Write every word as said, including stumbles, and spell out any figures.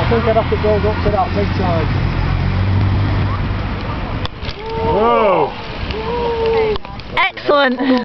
I think I'd have to build up to that big time. Whoa! Excellent.